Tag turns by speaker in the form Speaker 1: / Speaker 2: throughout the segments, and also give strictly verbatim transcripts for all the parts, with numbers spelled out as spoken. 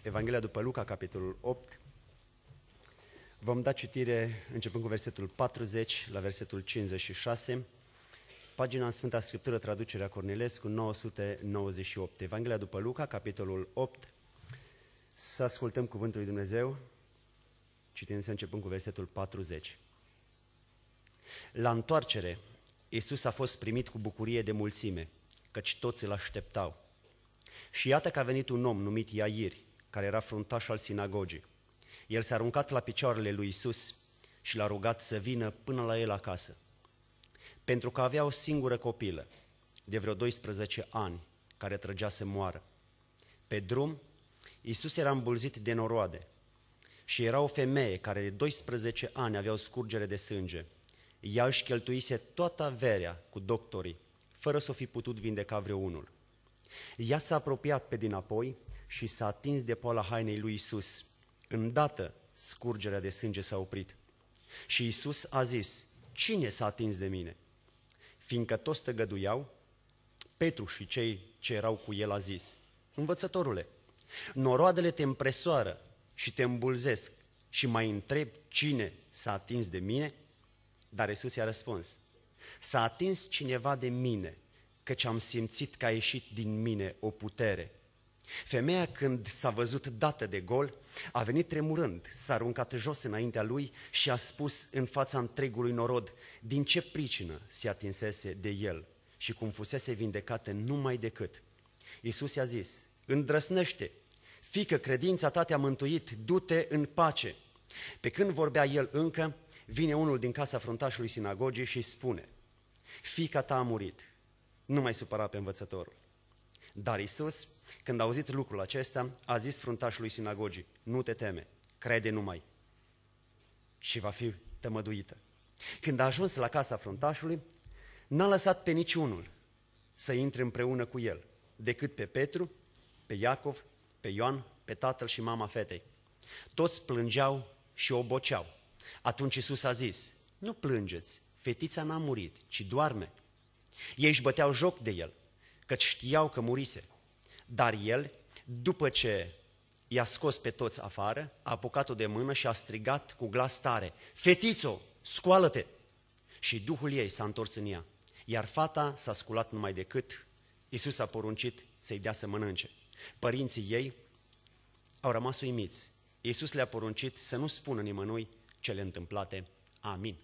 Speaker 1: Evanghelia după Luca, capitolul opt. Vom da citire începând cu versetul patruzeci la versetul cincizeci și șase, pagina în Sfânta Scriptură, traducerea Cornilescu, nouă sute nouăzeci și opt. Evanghelia după Luca, capitolul opt. Să ascultăm cuvântul lui Dumnezeu, citind începând cu versetul patruzeci. La întoarcere, Iisus a fost primit cu bucurie de mulțime, căci toți îl așteptau. Și iată că a venit un om numit Iair, care era fruntaș al sinagogii. El s-a aruncat la picioarele lui Iisus și l-a rugat să vină până la el acasă, pentru că avea o singură copilă, de vreo doisprezece ani, care trăgea să moară. Pe drum, Iisus era îmbulzit de noroade și era o femeie care de doisprezece ani avea o scurgere de sânge. Ea își cheltuise toată averea cu doctorii, fără să o fi putut vindeca vreunul. Ea s-a apropiat pe dinapoi și s-a atins de poala hainei lui Iisus. Îndată scurgerea de sânge s-a oprit. Și Iisus a zis: cine s-a atins de mine? Fiindcă toți tăgăduiau, Petru și cei ce erau cu el a zis: învățătorule, noroadele te împresoară și te îmbulzesc și mai întreb cine s-a atins de mine? Dar Iisus i-a răspuns: s-a atins cineva de mine, căci am simțit că a ieșit din mine o putere. Femeia, când s-a văzut dată de gol, a venit tremurând, s-a aruncat jos înaintea lui și a spus în fața întregului norod din ce pricină se atinsese de el și cum fusese vindecată numai decât. Iisus i-a zis: îndrăsnește, fiică, credința ta te-a mântuit, du-te în pace. Pe când vorbea el încă, vine unul din casa fruntașului sinagogii și spune: fiica ta a murit, nu mai supăra pe învățătorul. Dar Iisus, când a auzit lucrul acesta, a zis fruntașului sinagogii: nu te teme, crede numai și va fi tămăduită. Când a ajuns la casa fruntașului, n-a lăsat pe niciunul să intre împreună cu el, decât pe Petru, pe Iacov, pe Ioan, pe tatăl și mama fetei. Toți plângeau și oboceau. Atunci Iisus a zis: nu plângeți, fetița n-a murit, ci doarme. Ei își băteau joc de el, căci știau că murise. Dar el, după ce i-a scos pe toți afară, a apucat-o de mână și a strigat cu glas tare: fetițo, scoală-te! Și duhul ei s-a întors în ea, iar fata s-a sculat numai decât Iisus a poruncit să-i dea să mănânce. Părinții ei au rămas uimiți. Iisus le-a poruncit să nu spună nimănui cele întâmplate. Amin.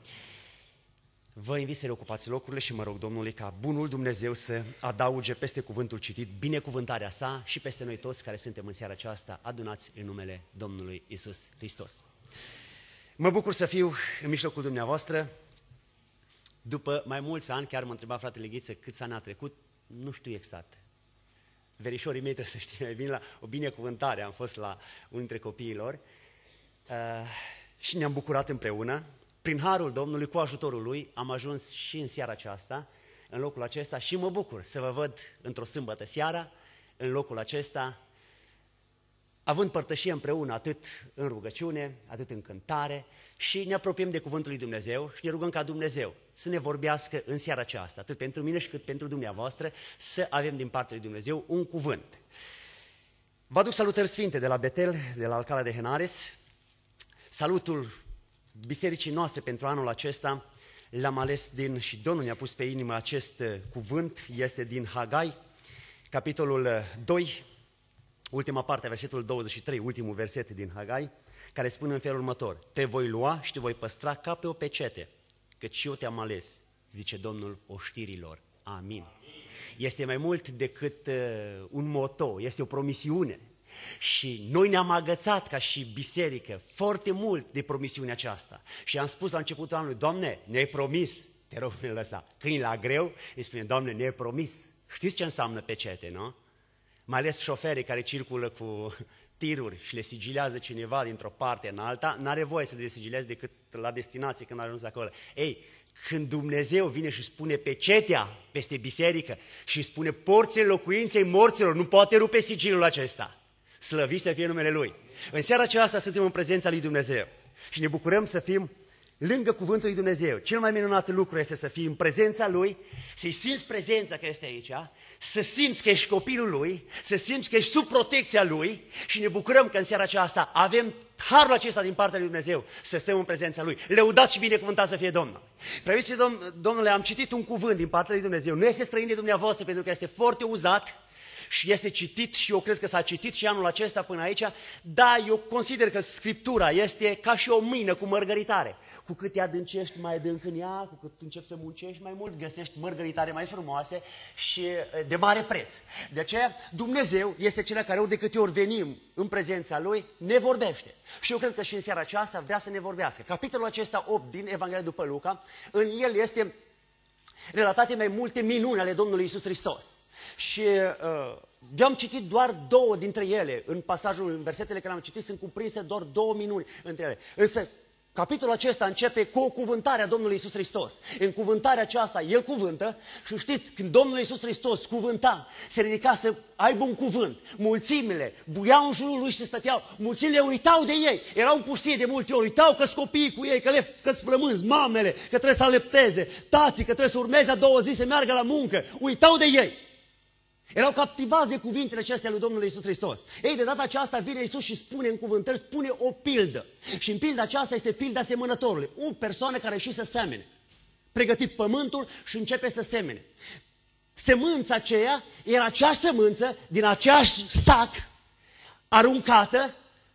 Speaker 1: Vă invit să reocupați locurile și mă rog Domnului ca bunul Dumnezeu să adauge peste cuvântul citit binecuvântarea sa și peste noi toți care suntem în seara aceasta adunați în numele Domnului Iisus Hristos. Mă bucur să fiu în mijlocul dumneavoastră. După mai mulți ani, chiar mă întreba fratele Ghiță câți ani a trecut, nu știu exact. Verișorii mei trebuie să știe mai bine, la o binecuvântare am fost la unul dintre copiii lor uh, și ne-am bucurat împreună. Prin harul Domnului, cu ajutorul Lui, am ajuns și în seara aceasta, în locul acesta, și mă bucur să vă văd într-o sâmbătă seara, în locul acesta, având părtășie împreună atât în rugăciune, atât în cântare, și ne apropiem de cuvântul lui Dumnezeu și ne rugăm ca Dumnezeu să ne vorbească în seara aceasta, atât pentru mine și cât pentru dumneavoastră, să avem din partea lui Dumnezeu un cuvânt. Vă aduc salutări sfinte de la Betel, de la Alcalá de Henares. Salutul bisericii noastre pentru anul acesta l-am ales din, și Domnul ne-a pus pe inimă acest cuvânt, este din Hagai, capitolul doi, ultima parte, versetul douăzeci și trei, ultimul verset din Hagai, care spune în felul următor: te voi lua și te voi păstra ca pe o pecete, căci eu te-am ales, zice Domnul oștirilor. Amin. Este mai mult decât uh, un moto, este o promisiune. Și noi ne-am agățat ca și biserică foarte mult de promisiunea aceasta. Și am spus la începutul anului: Doamne, ne-ai promis, te rog, ne lăsa. Când e la greu, îi spune: Doamne, ne-ai promis. Știți ce înseamnă pecete, nu? Mai ales șoferii care circulă cu tiruri și le sigilează cineva dintr-o parte în alta, n-are voie să le desigileze decât la destinație când ajungi acolo. Ei, când Dumnezeu vine și spune pecetea peste biserică și spune porțile locuinței morților, nu poate rupe sigilul acesta. Slăvit să fie numele Lui. În seara aceasta suntem în prezența lui Dumnezeu și ne bucurăm să fim lângă cuvântul lui Dumnezeu, cel mai minunat lucru este să fii în prezența Lui, să-i simți prezența că este aici, să simți că ești copilul Lui, să simți că ești sub protecția Lui și ne bucurăm că în seara aceasta avem harul acesta din partea lui Dumnezeu să stăm în prezența Lui. Lăudați și binecuvântat să fie Domnul. Previți, Domn, Domnule, am citit un cuvânt din partea lui Dumnezeu, nu este străin de dumneavoastră pentru că este foarte uzat și este citit și eu cred că s-a citit și anul acesta până aici, dar eu consider că Scriptura este ca și o mână cu mărgăritare. Cu cât te adâncești mai adânc în ea, cu cât începi să muncești mai mult, găsești mărgăritare mai frumoase și de mare preț. De aceea Dumnezeu este cel care ori de câte ori venim în prezența Lui, ne vorbește. Și eu cred că și în seara aceasta vrea să ne vorbească. Capitolul acesta opt din Evanghelia după Luca, în el este relatate mai multe minuni ale Domnului Iisus Hristos. Și uh, eu am citit doar două dintre ele, în pasajul, în versetele care am citit, sunt cuprinse doar două minuni între ele. Însă, capitolul acesta începe cu o cuvântare a Domnului Iisus Hristos. În cuvântarea aceasta, El cuvântă și știți, când Domnul Iisus Hristos cuvânta, se ridica să aibă un cuvânt, mulțimile buiau în jurul Lui și se stăteau, mulțimile uitau de ei, erau în pustie de multe ori, uitau că-s copiii cu ei, că le că-s flămânzi, mamele, că trebuie să alepteze, tații, că trebuie să urmeze a doua zi să meargă la muncă, uitau de ei. Erau captivați de cuvintele acestea lui Domnului Iisus Hristos. Ei, de data aceasta vine Iisus și spune în cuvântări, spune o pildă. Și în pilda aceasta este pilda semănătorului. O persoană care a ieșit să semene. Pregătit pământul și începe să semene. Semânța aceea era acea sămânță din aceeași sac aruncată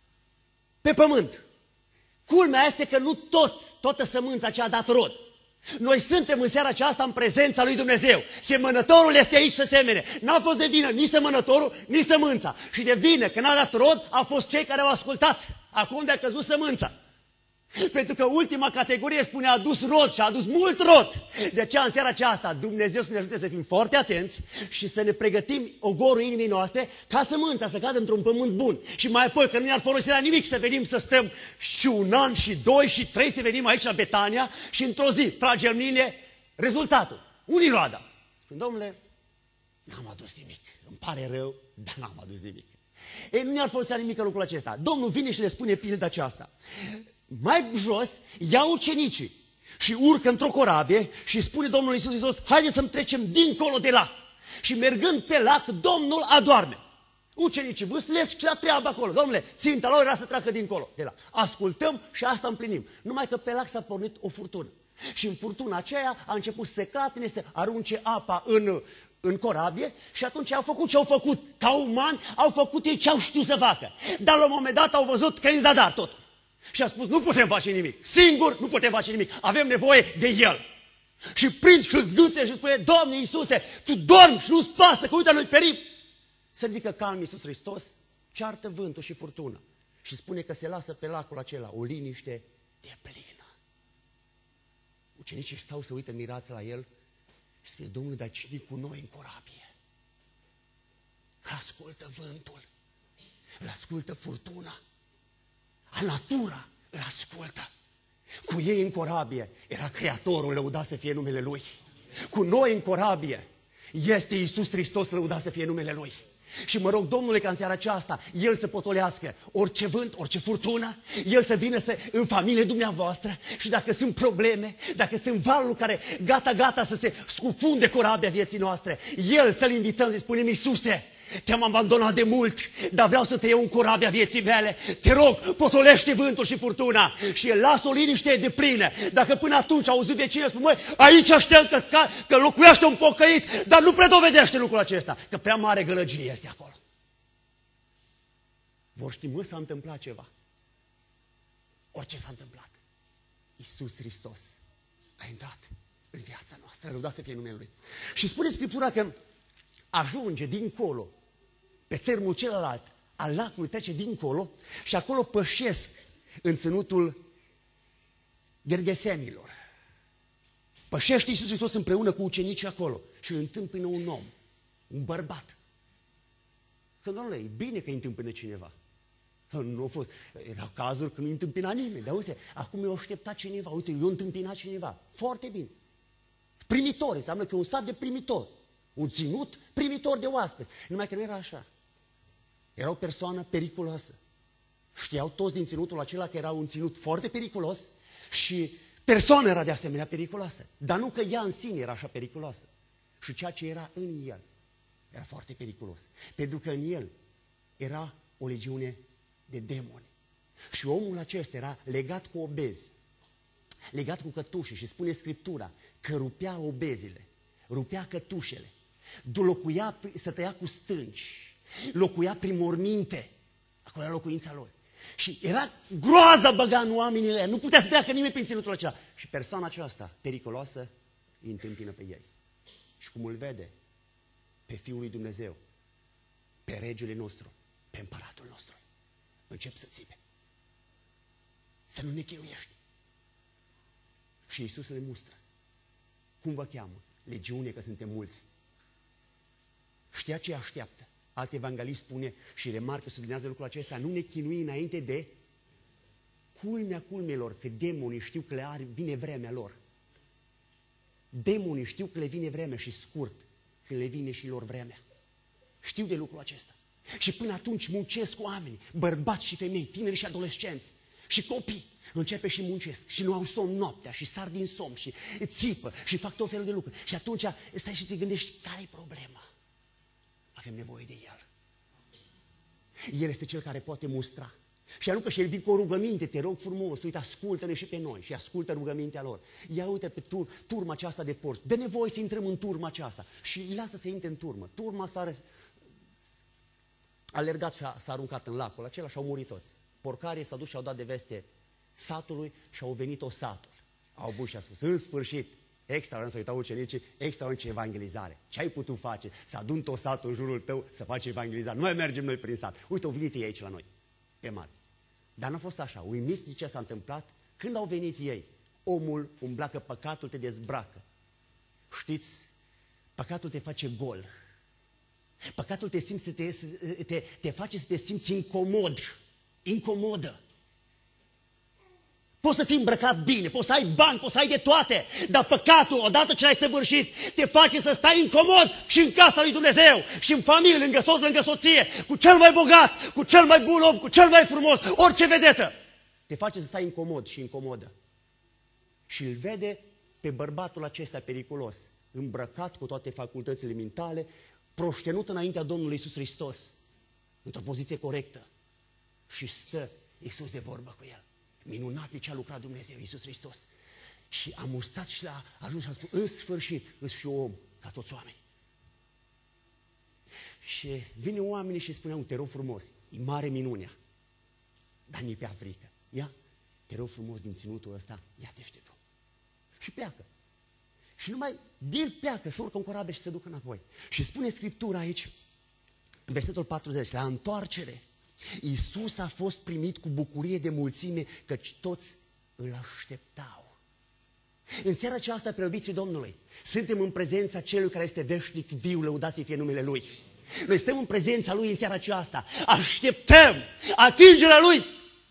Speaker 1: pe pământ. Culmea este că nu tot, toată sămânța aceea a dat rod. Noi suntem în seara aceasta în prezența lui Dumnezeu. Semănătorul este aici să semene. N-a fost de vină nici semănătorul, nici sămânța. Și de vină că n-a dat rod, a fost cei care au ascultat. Acum unde a căzut sămânța. Pentru că ultima categorie spune a adus rod și a adus mult rod. De aceea în seara aceasta Dumnezeu să ne ajute să fim foarte atenți și să ne pregătim ogorul inimii noastre ca sămânța să cadă într-un pământ bun. Și mai apoi că nu ne-ar folosi la nimic să venim să stăm și un an și doi și trei să venim aici la Betania și într-o zi tragem linie rezultatul. Unii roada. Și domnule, n-am adus nimic. Îmi pare rău, dar n-am adus nimic. Ei, nu ne-ar folosi la nimic lucrul acesta. Domnul vine și le spune pilda aceasta. Mai jos, ia ucenicii și urcă într-o corabie și spune Domnul Iisus Hristos, haideți să-mi trecem dincolo de lac. Și mergând pe lac, Domnul adorme. Ucenicii vâslesc și la treabă acolo. Domnule, ținta lor era să treacă dincolo de lac. Ascultăm și asta împlinim. Numai că pe lac s-a pornit o furtună. Și în furtuna aceea a început să se clatine, să arunce apa în, în corabie și atunci au făcut ce au făcut. Ca umani, au făcut ei ce au știut să facă. Dar la un moment dat au văzut că e în zadar tot. Și a spus, nu putem face nimic, singur nu putem face nimic, avem nevoie de El. Și prind și îl zgâțe și spune, Doamne Iisuse, Tu dormi și nu-ți pasă, că uite noi perim. Se ridică calm Iisus Hristos, ceartă vântul și furtuna și spune că se lasă pe lacul acela o liniște deplină. Ucenicii stau să uită mirați la El și spune, Domnule, dar cine cu noi în corabie? Ascultă vântul, îl ascultă furtuna. A natura îl ascultă. Cu ei în corabie era Creatorul, lăudat să fie numele Lui. Cu noi în corabie este Iisus Hristos, lăudat să fie numele Lui. Și mă rog, Domnule, ca în seara aceasta El să potolească orice vânt, orice furtună, El să vină să, în familie dumneavoastră și dacă sunt probleme, dacă sunt valuri care gata, gata să se scufunde corabia vieții noastre, El să-L invităm, să-i spunem, Iisuse, te-am abandonat de mult, dar vreau să te iau în corabia vieții mele. Te rog, potolește vântul și furtuna și El lasă o liniște de plină. Dacă până atunci auzit vecinii, spune, măi, aici știam că, că, că locuiește un pocăit, dar nu predovedește lucrul acesta, că prea mare gălăgie este acolo. Vor ști, mă, s-a întâmplat ceva. Orice s-a întâmplat, Iisus Hristos a intrat în viața noastră, lăudat să fie numele Lui. Și spune Scriptura că ajunge dincolo, pe țărmul celălalt al lacului, trece dincolo și acolo pășesc în țânutul Gergesenilor. Pășește Iisus Hristos împreună cu ucenicii acolo și îl întâmpină un om, un bărbat. Că, Doamne, e bine că îi întâmpină cineva. Nu a fost, erau cazuri când nu îi întâmpina nimeni, dar uite, acum eu aștepta cineva, uite, eu întâmpina cineva. Foarte bine. Primitor, înseamnă că e un sat de primitor. Un ținut primitor de oaspeți. Numai că nu era așa. Era o persoană periculoasă. Știau toți din ținutul acela că era un ținut foarte periculos și persoană era de asemenea periculoasă, dar nu că ea în sine era așa periculoasă, și ceea ce era în el era foarte periculos, pentru că în el era o legiune de demoni. Și omul acesta era legat cu obezi, legat cu cătușe, și spune Scriptura că rupea obezile, rupea cătușele, locuia, stătea cu stânci, locuia prin morminte, acolo era locuința lor. Și era groaza băga în oamenii, nu putea să treacă nimeni prin ținutul acela. Și persoana aceasta periculoasă îi întâmpină pe ei. Și cum îl vede pe Fiul lui Dumnezeu, pe regele nostru, pe împăratul nostru, încep să țipe. Să nu ne chinuiești. Și Iisus le mustră. Cum vă cheamă? Legiune, că suntem mulți. Știa ce așteaptă. Alt evanghelist spune și remarcă, sublinează lucrul acesta: nu ne chinui înainte de culmea culmelor, că demonii știu că le are, vine vremea lor. Demonii știu că le vine vremea și scurt, când le vine și lor vremea. Știu de lucrul acesta. Și până atunci muncesc oameni, bărbați și femei, tineri și adolescenți și copii. Începe și muncesc și nu au somn noaptea și sar din somn și țipă și fac tot felul de lucruri. Și atunci stai și te gândești, care-i problema? Avem nevoie de El. El este Cel care poate mustra. Și nu că și El vine cu o rugăminte: te rog frumos, uite, ascultă-ne și pe noi. Și ascultă rugămintea lor. Ia uite pe tur, turma aceasta de porci, dă nevoie să intrăm în turma aceasta. Și îi lasă să intre în turmă. Turma s-a alergat și s-a aruncat în lacul acela și au murit toți. Porcarii s-au dus și au dat de veste satului și au venit o satul. Au bus și a spus: în sfârșit, extraordinar, să uitau ucenicii, extraordinar ce evangelizare. Ce ai putut face? Să adun tot satul în jurul tău să faci evangelizare. Nu mai mergem noi prin sat. Uite, au venit ei aici la noi, pe mare. Dar nu a fost așa. Uimiți de ce s-a întâmplat? Când au venit ei, omul umbla că păcatul te dezbracă. Știți, păcatul te face gol. Păcatul te, simți, te, te, te face să te simți incomod. Incomodă. Poți să fii îmbrăcat bine, poți să ai bani, poți să ai de toate, dar păcatul, odată ce l-ai săvârșit, te face să stai incomod și în casa lui Dumnezeu, și în familie, lângă soț, lângă soție, cu cel mai bogat, cu cel mai bun om, cu cel mai frumos, orice vedetă. Te face să stai incomod și incomodă. Și îl vede pe bărbatul acesta periculos, îmbrăcat cu toate facultățile mentale, proștenut înaintea Domnului Iisus Hristos, într-o poziție corectă. Și stă Iisus de vorbă cu el. Minunat de ce a lucrat Dumnezeu, Iisus Hristos. Și a mustat și l-a ajuns și a spus: în sfârșit, îți și eu om, ca toți oameni. Și vine oamenii și spuneau: te rog frumos, e mare minunea, dar nu-i pe frică. Ia, te rog frumos, din ținutul ăsta, ia-te și te drum. Și pleacă. Și numai el pleacă, se urcă în corabie și se ducă înapoi. Și spune Scriptura aici, în versetul patruzeci, la întoarcere, Iisus a fost primit cu bucurie de mulțime, căci toți îl așteptau. În seara aceasta, preobiții Domnului, suntem în prezența Celui care este veșnic viu, lăudați să fie numele Lui. Noi suntem în prezența Lui în seara aceasta, așteptăm atingerea Lui.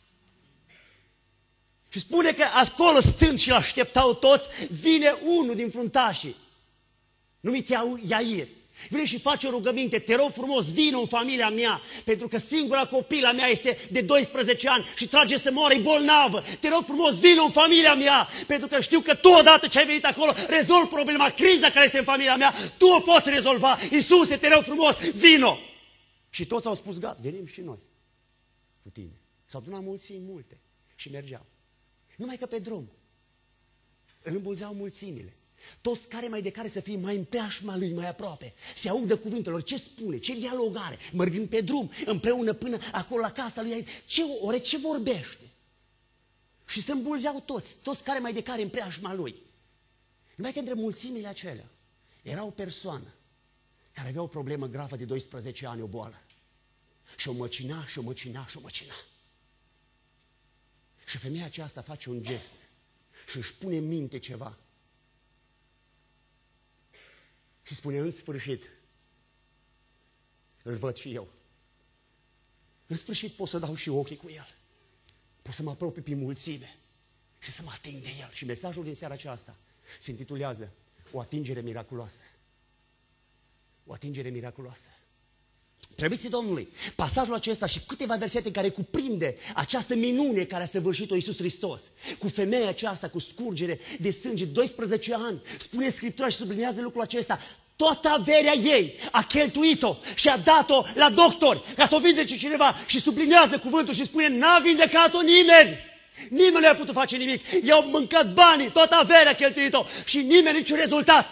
Speaker 1: Și spune că acolo, stând și-l așteptau toți, vine unul din fruntașii, numit Iair. Vine și face o rugăminte: te rog frumos, vină în familia mea, pentru că singura copila mea este de doisprezece ani și trage să moară, e bolnavă. Te rog frumos, vină în familia mea, pentru că știu că tu, odată ce ai venit acolo, rezolvi problema, criza care este în familia mea, tu o poți rezolva. Iisuse, te rog frumos, vino! Și toți au spus: gata, venim și noi cu tine. S-au adunat mulțimi multe și mergeau. Numai că pe drum îl îmbulzeau mulțimile. Toți care mai de care să fie mai în preajma lui, mai aproape, se audă cuvintelor, ce spune, ce dialog are, mergând pe drum, împreună până acolo la casa lui, ce ore, ce vorbește. Și se îmbulzeau toți, toți care mai de care în preajma lui. Numai că între mulțimile acelea era o persoană care avea o problemă gravă de doisprezece ani, o boală. Și o măcina, și o măcina, și o măcina. Și femeia aceasta face un gest și își pune în minte ceva. Și spune: în sfârșit, îl văd și eu. În sfârșit pot să dau și ochii cu el. Pot să mă apropii pe mulțime și să mă ating de el. Și mesajul din seara aceasta se intitulează: o atingere miraculoasă. O atingere miraculoasă.
Speaker 2: Prebiții Domnului, pasajul acesta și câteva versete care cuprinde această minune care a săvârșit-o Iisus Hristos, cu femeia aceasta, cu scurgere de sânge, doisprezece ani, spune Scriptura și sublinează lucrul acesta, toată averea ei a cheltuit-o și a dat-o la doctori ca să o vindece cineva și sublinează cuvântul și spune, n-a vindecat-o nimeni. Nimeni nu a putut face nimic. I-au mâncat banii, toată averea a cheltuit-o și nimeni niciun rezultat.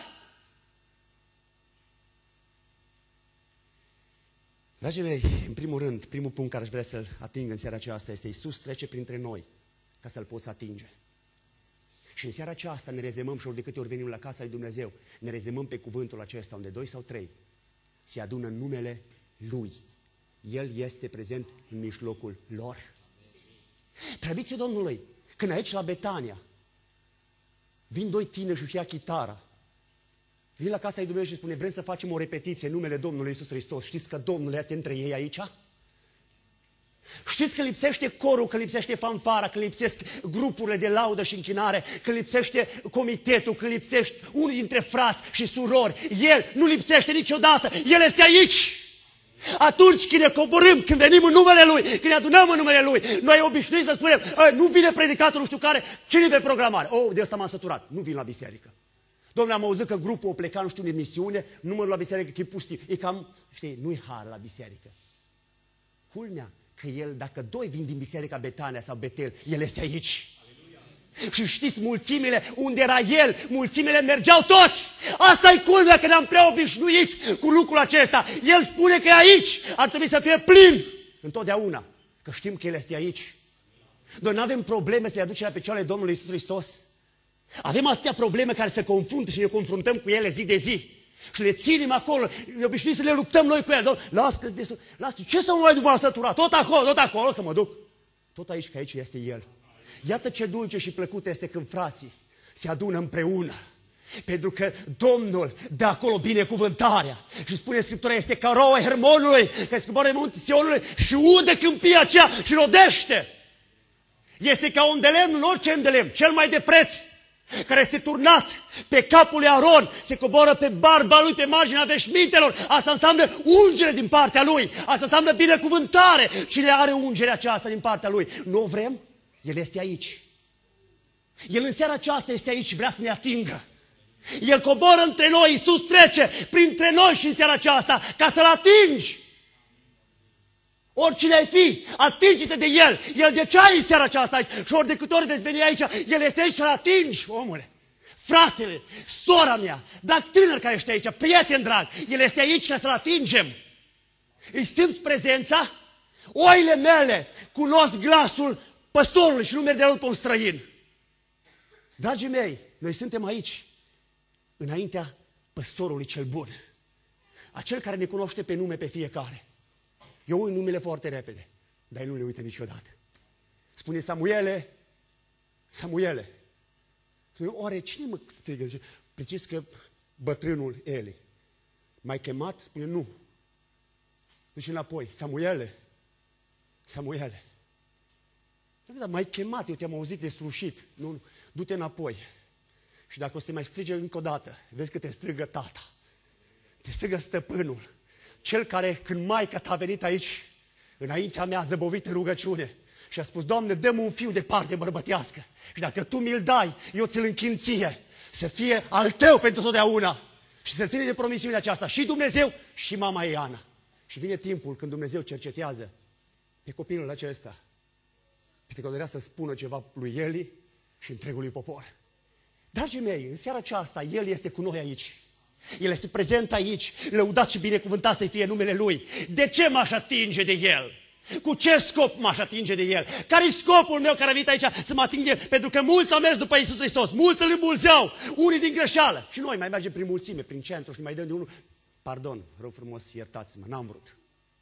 Speaker 2: Dragii mei, în primul rând, primul punct care aș vrea să-l ating în seara aceasta este Iisus trece printre noi ca să-L poți atinge. Și în seara aceasta ne rezemăm și ori de câte ori venim la casa lui Dumnezeu, ne rezemăm pe cuvântul acesta unde doi sau trei se adună în numele Lui. El este prezent în mijlocul lor. Preabiții Domnului, când aici la Betania vin doi tineri și își ia chitara, vin la casa lui Dumnezeu și spune, vrem să facem o repetiție în numele Domnului Iisus Hristos. Știți că Domnul este între ei aici? Știți că lipsește corul, că lipsește fanfara, că lipsesc grupurile de laudă și închinare, că lipsește comitetul, că lipsește unul dintre frați și surori. El nu lipsește niciodată, El este aici. Atunci când ne coborâm, când venim în numele Lui, când ne adunăm în numele Lui, noi obișnuim să spunem, nu vine predicatul nu știu care, cine pe programare? Oh, de asta m-am săturat, nu vin la biserică. Dom'le, am auzit că grupul a plecat, nu știu, în misiune, numărul la biserică că e pustiu. E cam, știi, nu-i har la biserică. Culmea că el, dacă doi vin din biserica Betania sau Betel, el este aici. Aleluia. Și știți, mulțimile, unde era el, mulțimile mergeau toți. Asta e culmea, că ne-am prea obișnuit cu lucrul acesta. El spune că e aici, ar trebui să fie plin întotdeauna, că știm că el este aici. Noi nu avem probleme să le aducem la picioarele Domnului Iisus Hristos. Avem atâtea probleme care se confruntă și ne confruntăm cu ele zi de zi. Și le ținem acolo, e obișnuit să le luptăm noi cu ele. Lasă că-s destul, lasă, ce să mă mai duc la sătura? Tot acolo, tot acolo să mă duc. Tot aici, că aici este El. Iată ce dulce și plăcut este când frații se adună împreună. Pentru că Domnul de acolo binecuvântarea. Și spune Scriptura, este ca roa Hermonului, care scoboară de munte Sionului și udă câmpia aceea și rodește. Este ca un de lemn în orice de lemn, cel mai de preț, care este turnat pe capul lui Aron, se coboară pe barba lui, pe marginea veșmintelor. Asta înseamnă ungere din partea lui. Asta înseamnă binecuvântare. Cine are ungerea aceasta din partea lui? Nu o vrem? El este aici. El în seara aceasta este aici și vrea să ne atingă. El coboră între noi, Iisus trece printre noi și în seara aceasta ca să-L atingi. Oricine ai fi, atinge-te de El. El de ce ai în seara aceasta aici? Și ori de câte ori veți veni aici, El este aici să-L atingi, omule. Fratele, sora mea, dar tânăr care ești aici, prieten drag, El este aici ca să-L atingem. Îi simți prezența? Oile mele cunosc glasul păstorului și nu merg de la pe un străin. Dragii mei, noi suntem aici, înaintea păstorului cel bun. Acel care ne cunoaște pe nume pe fiecare. Eu uit numele foarte repede, dar el nu le uită niciodată. Spune Samuele, Samuele. Spune, oare cine mă strigă? Zice, precis că bătrânul Eli. M-ai chemat? Spune, nu. Duce înapoi, Samuele, Samuele. Dar m-ai chemat, eu te-am auzit de slușit. Nu, nu, du-te înapoi. Și dacă o să te mai strige încă o dată, vezi că te strigă tata. Te strigă stăpânul. Cel care, când maica ta a venit aici, înaintea mea, zăbovit în rugăciune, și a spus, Doamne, dă-mi un fiu de parte bărbătească. Și dacă Tu mi-l dai, eu ți-l închin ție, să fie al Tău pentru totdeauna. Și să ține de promisiunea aceasta și Dumnezeu și mama ei, Ana. Și vine timpul când Dumnezeu cercetează pe copilul acesta. Pentru că dorea să spună ceva lui Eli și întregului popor. Dragii mei, în seara aceasta, El este cu noi aici. El este prezent aici, lăudat și binecuvântat să-i fie numele Lui. De ce m-aș atinge de El? Cu ce scop m-aș atinge de El? Care-i scopul meu care a venit aici să mă ating de El? Pentru că mulți au mers după Iisus Hristos, mulți îl îmbulzeau, unii din greșeală. Și noi mai mergem prin mulțime, prin centru și mai dăm de unul. Pardon, rău frumos, iertați-mă, n-am vrut.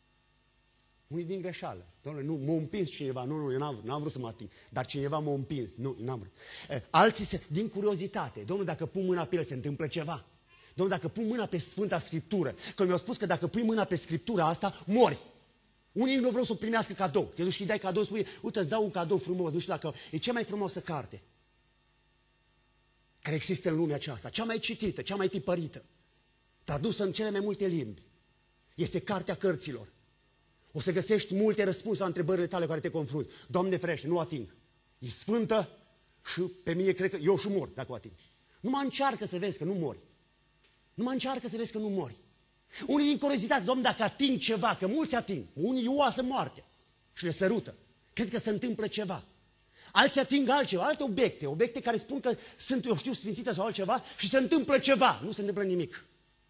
Speaker 2: Unii din greșeală. Doamne, nu, m-a împins cineva, nu, nu, eu n-am vrut, n-am vrut să mă ating, dar cineva m-a împins, nu, n-am vrut. Alții, se, din curiozitate, Domnule, dacă pun mâna pe El, se întâmplă ceva. Dom'le, dacă pun mâna pe Sfânta Scriptură, că mi-au spus că dacă pui mâna pe Scriptura asta, mori. Unii nu vreau să o primească cadou. Te duci și îi dai cadou, spui, uite, îți dau un cadou frumos, nu știu dacă e cea mai frumoasă carte care există în lumea aceasta, cea mai citită, cea mai tipărită, tradusă în cele mai multe limbi. Este Cartea Cărților. O să găsești multe răspunsuri la întrebările tale cu care te confrunți. Doamne ferește, nu o ating. E sfântă și pe mine cred că eu și mor dacă o ating. Numai încearcă să vezi că nu mori. Numai încearcă să vezi că nu mori. Unii din curiozitate, Doamne, dacă ating ceva, că mulți ating, unii ioasă moarte și le sărută. Cred că se întâmplă ceva. Alții ating altceva, alte obiecte, obiecte care spun că sunt, eu știu, sfințite sau altceva și se întâmplă ceva. Nu se întâmplă nimic.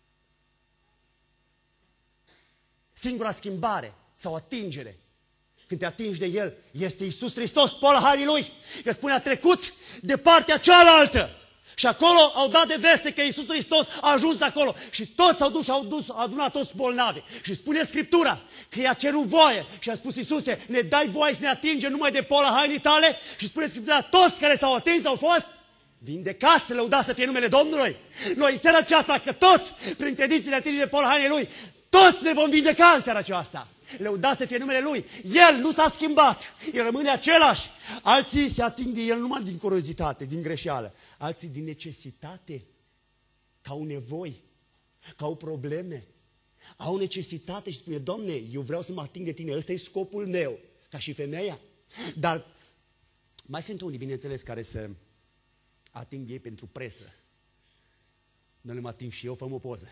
Speaker 2: Singura schimbare sau atingere, când te atingi de El, este Iisus Hristos, pola hainii Lui. Că spune, a trecut de partea cealaltă. Și acolo au dat de veste că Iisus Hristos a ajuns acolo. Și toți s-au dus și au dus, au adunat toți bolnavi. Și spune Scriptura că i-a cerut voie. Și a spus, Iisuse, ne dai voie să ne atingem numai de pola hainii tale? Și spune Scriptura, toți care s-au atins au fost vindecați, lăudați să fie numele Domnului. Noi în seara aceasta, că toți, prin credință, ne atingem de pola hainii Lui, toți ne vom vindeca în seara aceasta. Lăudați să fie numele Lui. El nu s-a schimbat. El rămâne același. Alții se ating de El numai din curiozitate, din greșeală. Alții din necesitate. Că au nevoi. Că au probleme. Au necesitate și spune, Doamne, eu vreau să mă ating de Tine. Ăsta e scopul meu. Ca și femeia. Dar mai sunt unii, bineînțeles, care să ating ei pentru presă. Nu le mă ating și eu, fă o poză.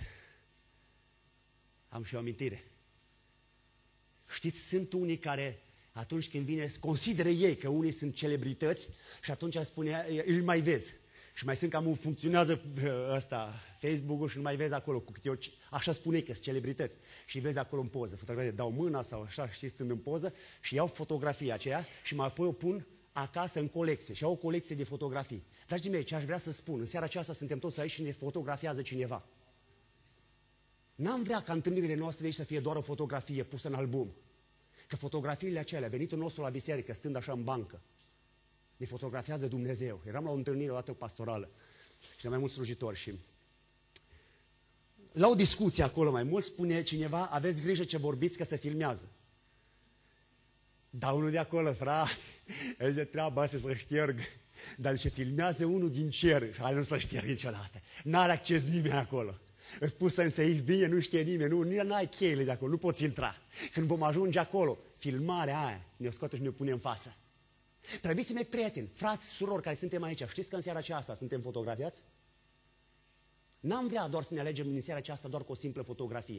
Speaker 2: Am și o amintire. Știți, sunt unii care atunci când vine, consideră ei că unii sunt celebrități și atunci spune, îl mai vezi. Și mai sunt cam funcționează ăsta, Facebook-ul și nu mai vezi acolo, cu câte eu, așa spune că sunt celebrități. Și vezi acolo în poză, fotografie, dau mâna sau așa, știi, stând în poză și iau fotografia aceea și mai apoi o pun acasă în colecție și au o colecție de fotografii. Dragii mei, ce aș vrea să spun, în seara aceasta suntem toți aici și ne fotografiază cineva. N-am vrea ca întâlnirile noastre de aici să fie doar o fotografie pusă în album. Că fotografiile acelea, venitul nostru la biserică, stând așa în bancă, ne fotografiază Dumnezeu. Eram la o întâlnire o dată pastorală și de mai mulți slujitori și la o discuție acolo mai mult spune cineva, aveți grijă ce vorbiți că se filmează. Dar unul de acolo, frate, zice, treaba asta să șterg. Dar zice, filmează unul din cer și nu să șterg niciodată. N-are acces nimeni acolo. Îți spus să însăiți bine, nu știe nimeni, nu, nu ai cheile de acolo, nu poți intra. Când vom ajunge acolo, filmarea aia ne-o scoate și ne-o pune în față. Prebiții mei prieteni, frați, surori care suntem aici, știți că în seara aceasta suntem fotografiați? N-am vrea doar să ne alegem în seara aceasta doar cu o simplă fotografie.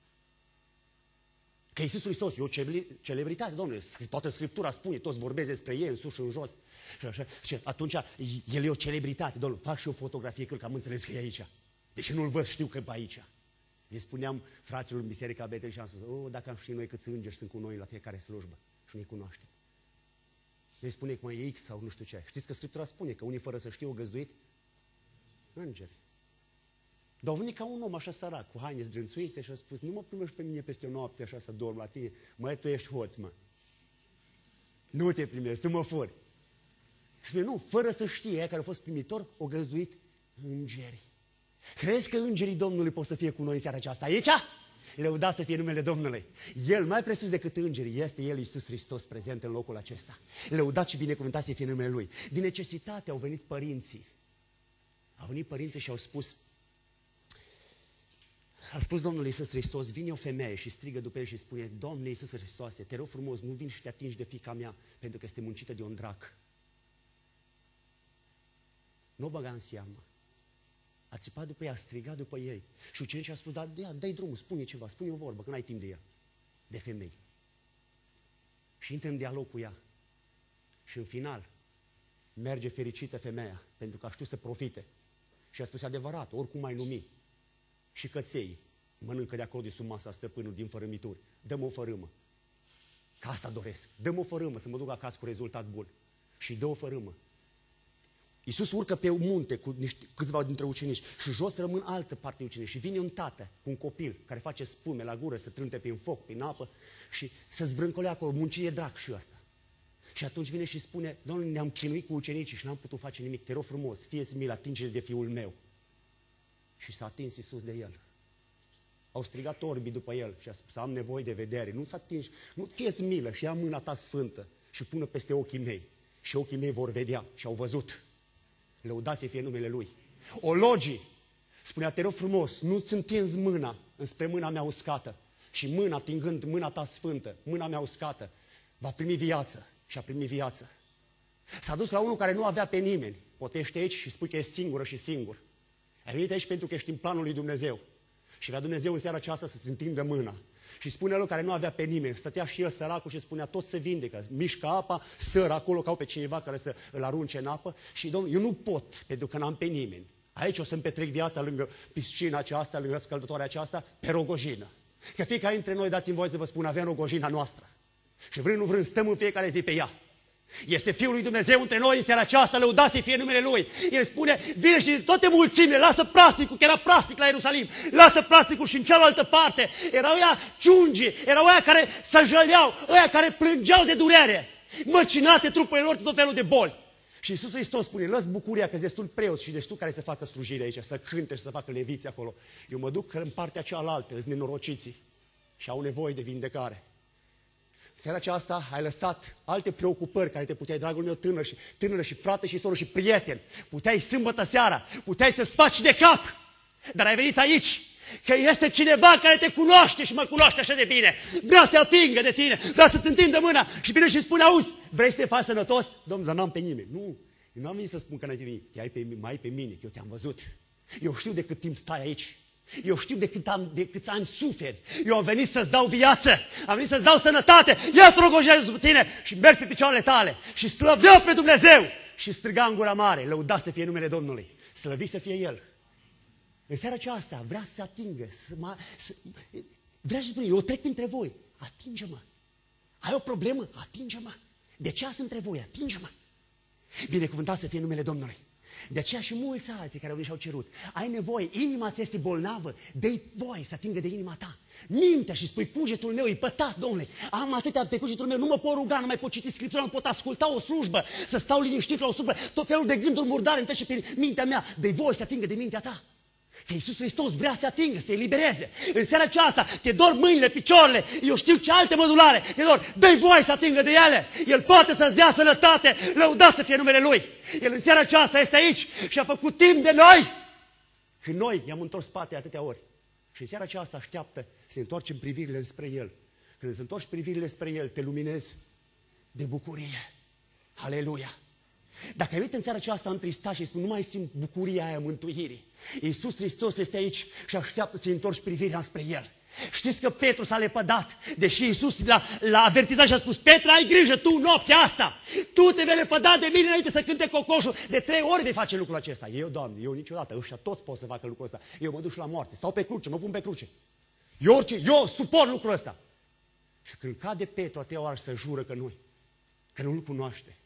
Speaker 2: Că Iisus Hristos e o celebritate, domnule, toată Scriptura spune, toți vorbesc despre ei în sus și în jos. Și, așa, și atunci El e o celebritate, domnule, fac și o fotografie, că am înțeles că e aici. Deși nu-l văd, știu că e pe aici. Le spuneam fraților în Biserica Betel și am spus, oh, dacă am ști noi câți îngeri sunt cu noi la fiecare slujbă și nu-i cunoaștem. Le spune că mai e X sau nu știu ce. Știți că Scriptura spune că unii fără să știu au găzduit? Îngeri. Dar au venit ca un om așa sărac, cu haine zdrânțuite și a spus, nu mă primești pe mine peste o noapte așa să dorm la tine. Măi, tu ești hoț, mă. Nu te primesc, tu mă furi. Și spune, nu, fără să știe, ea care a fost primitor, o găzduit îngeri. Crezi că îngerii Domnului pot să fie cu noi în seara aceasta aici? Lăudați să fie numele Domnului. El, mai presus decât îngerii, este El, Iisus Hristos, prezent în locul acesta. Lăudați și binecuvântați să fie numele Lui. Din necesitate au venit părinții. Au venit părinții și au spus, a spus Domnul Iisus Hristos, vine o femeie și strigă după El și spune, Doamne Iisus Hristoase, te rog frumos, nu vin și te atingi de fiica mea, pentru că este muncită de un drac. Nu o băga în seamă. A țipat după ea, a strigat după ei. Și ucenicii a spus, da, dă-i drumul, spune ceva, spune o vorbă, că n-ai timp de ea, de femei. Și intră în dialog cu ea. Și în final, merge fericită femeia, pentru că a știut să profite. Și a spus, adevărat, oricum ai numi. Și căței mănâncă de acolo de sub masa stăpânul din fărâmituri. Dă-mă o fărâmă. Că asta doresc. Dă-mă o fărâmă să mă duc acasă cu rezultat bun. Și dă o fărâmă. Iisus urcă pe un munte cu niște, câțiva dintre ucenici și jos rămân altă parte ucenici. Și vine un tată cu un copil care face spume la gură, să trânte prin foc, prin apă și să zvârcolea acolo, muncire drag și ăsta. Și atunci vine și spune, Doamne, ne-am chinuit cu ucenicii și n-am putut face nimic, te rog frumos, fie-ți milă, atinge-l de fiul meu. Și s-a atins Iisus de el. Au strigat orbii după el și a spus, am nevoie de vedere, nu-ți atingi, nu, fie-ți milă și ia mâna ta sfântă și pună peste ochii mei. Și ochii mei vor vedea și au văzut. Lăudați să fie numele Lui. Ologii spunea, te rog frumos, nu-ți întinzi mâna înspre mâna mea uscată și mâna, atingând mâna ta sfântă, mâna mea uscată, va primi viață și a primit viață. S-a dus la unul care nu avea pe nimeni. Potește aici și spui că ești singură și singur. Ai venit aici pentru că ești în planul lui Dumnezeu. Și vrea Dumnezeu în seara aceasta să-ți întindă mâna. Și spune lui care nu avea pe nimeni, stătea și el săracul și spunea, tot se vindecă, mișcă apa, sără acolo, ca pe cineva care să îl arunce în apă. Și Domnul, eu nu pot, pentru că n-am pe nimeni. Aici o să-mi petrec viața lângă piscina aceasta, lângă scăldătoarea aceasta, pe Rogojină. Că fiecare dintre noi, dați-mi voie să vă spun, avem Rogojina noastră. Și vrând nu vrând, stăm în fiecare zi pe ea. Este Fiul lui Dumnezeu între noi în seara aceasta, lăudați să fie numele Lui. El spune, vine și toate mulțimile, lasă plasticul, că era plastic la Ierusalim, lasă plasticul și în cealaltă parte erau ăia ciungi, erau ăia care se jăleau, ăia care plângeau de durere, măcinate trupurile lor, tot felul de boli. Și Iisus Hristos spune, lăs bucuria că destul preoți și destul care să facă slujire aici, să cânte și să facă leviți acolo. Eu mă duc în partea cealaltă, îți nenorociții și au nevoie de vindecare. Seara aceasta ai lăsat alte preocupări care te puteai, dragul meu tânăr și, tânără și frate și soră și prieten. Puteai sâmbătă seara, puteai să-ți faci de cap, dar ai venit aici, că este cineva care te cunoaște și mă cunoaște așa de bine. Vrea să atingă de tine, vrea să-ți întindă mâna și vine și spune, auzi, vrei să te faci sănătos? Domnule, dar n-am pe nimeni. Nu, eu n-am venit să spun că n-ai pe mine, te ai pe, mai ai pe mine, că eu te-am văzut. Eu știu de cât timp stai aici. Eu știu de, cât am, de câți ani suferi. Eu am venit să-ți dau viață, am venit să-ți dau sănătate. Ia-ți Rogojina sub tine și mergi pe picioarele tale și slăvea pe Dumnezeu. Și striga în gura mare, lăuda să fie numele Domnului, slăvi să fie El. În seara aceasta vrea să se atingă, să mă, să, vrea să spune, eu trec printre voi, atinge-mă. Ai o problemă? Atinge-mă. De ce sunt între voi? Atinge-mă. Binecuvântat să fie numele Domnului. De aceea și mulți alții care au venit și au cerut. Ai nevoie, inima ți este bolnavă, dă-i voie să atingă de inima ta. Mintea și spui, cugetul meu e pătat, Domnule. Am atâtea pe cugetul meu, nu mă pot ruga, nu mai pot citi Scriptura, nu pot asculta o slujbă, să stau liniștit la o slujbă. Tot felul de gânduri murdare îmi trece prin mintea mea. Dă-i voie să atingă de mintea ta. Că Iisus Hristos vrea să te atingă, să te elibereze. În seara aceasta te dor mâinile, picioarele, eu știu ce alte mădulare, te dor, dă-i voie să atingă de ele. El poate să-ți dea sănătate, lăudați să fie numele Lui. El în seara aceasta este aici și a făcut timp de noi. Când noi i-am întors spate atâtea ori. Și în seara aceasta așteaptă să ne întoarcem privirile spre El. Când îți întorci privirile spre El, te luminezi de bucurie. Aleluia! Dacă ai venit în seara aceasta întristat și spui, nu mai simt bucuria aia mântuirii. Iisus Hristos este aici și așteaptă să-i întorci privirea spre El. Știți că Petru s-a lepădat, deși Iisus l-a, l-a avertizat și a spus, Petru, ai grijă, tu noaptea asta, tu te vei lepăda de mine înainte să cânte cocoșul, de trei ori vei face lucrul acesta. Eu, Doamne, eu niciodată, ăștia toți pot să facă lucrul ăsta. Eu mă duc și la moarte, stau pe cruce, mă pun pe cruce. Eu orice, eu suport lucrul ăsta. Și când cade Petru a treia oară să jură că nu, că nu-L cunoaște,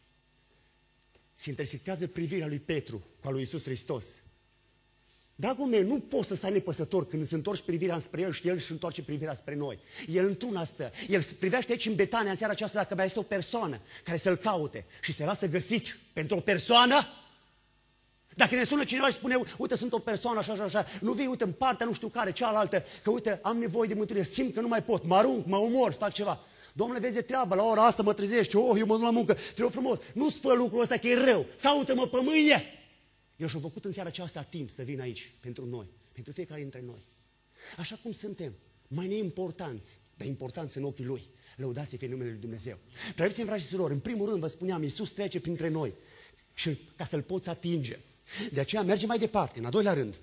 Speaker 2: se intersectează privirea lui Petru cu a lui Iisus Hristos. Dragul meu, nu poți să stai nepăsător când îți întorci privirea spre El și El își întoarce privirea spre noi. El într-una stă. El privește aici în Betania în seara aceasta dacă mai este o persoană care să-L caute și se lasă găsit pentru o persoană. Dacă ne sună cineva și spune, uite, sunt o persoană așa, așa, așa, nu vii, uite, în partea nu știu care, cealaltă, că uite, am nevoie de mântuire, simt că nu mai pot, mă arunc, mă omor, fac ceva. Domnule, vezi de treabă, la ora asta mă trezești, oh, eu mă duc la muncă, te rog frumos, nu-ți fă lucrul ăsta că e rău, caută-mă pe mâine. El și-a făcut în seara aceasta timp să vină aici, pentru noi, pentru fiecare dintre noi. Așa cum suntem, mai neimportanți, dar importanți în ochii Lui. Lăudați să fie numele Lui Dumnezeu. Preobiți-mi, frați și surori, în primul rând vă spuneam, Iisus trece printre noi și ca să-L poți atinge. De aceea merge mai departe, în al doilea rând.